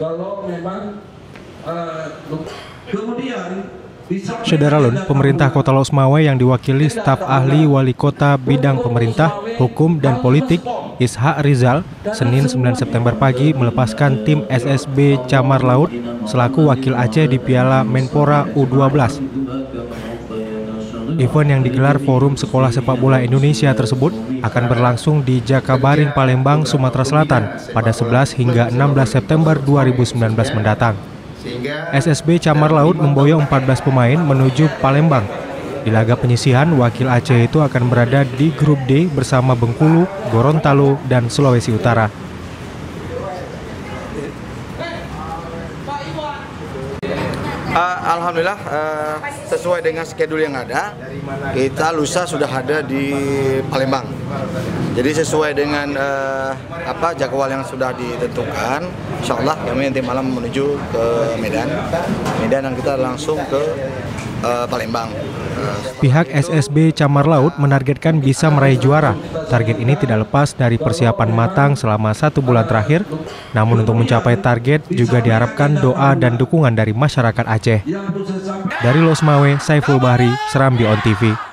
kalau memang kemudian Syederalun, pemerintah Kota Losmawe yang diwakili staf ahli wali kota bidang pemerintah, hukum, dan politik, Ishak Rizal, Senin 9 September pagi melepaskan tim SSB Camar Laut selaku wakil Aceh di Piala Menpora U12. Event yang digelar Forum Sekolah Sepak Bola Indonesia tersebut akan berlangsung di Jakabaring, Palembang, Sumatera Selatan pada 11 hingga 16 September 2019 mendatang. SSB Camar Laut memboyong 14 pemain menuju Palembang. Di laga penyisihan, wakil Aceh itu akan berada di grup D bersama Bengkulu, Gorontalo, dan Sulawesi Utara. Alhamdulillah sesuai dengan schedule yang ada, kita lusa sudah ada di Palembang. Jadi sesuai dengan jadwal yang sudah ditentukan, insya Allah kami nanti malam menuju ke Medan dan kita langsung ke Palembang. Pihak SSB Camar Laut menargetkan bisa meraih juara. Target ini tidak lepas dari persiapan matang selama 1 bulan terakhir. Namun untuk mencapai target juga diharapkan doa dan dukungan dari masyarakat Aceh. Dari Losmawe, Saiful Bahri, Serambi On TV.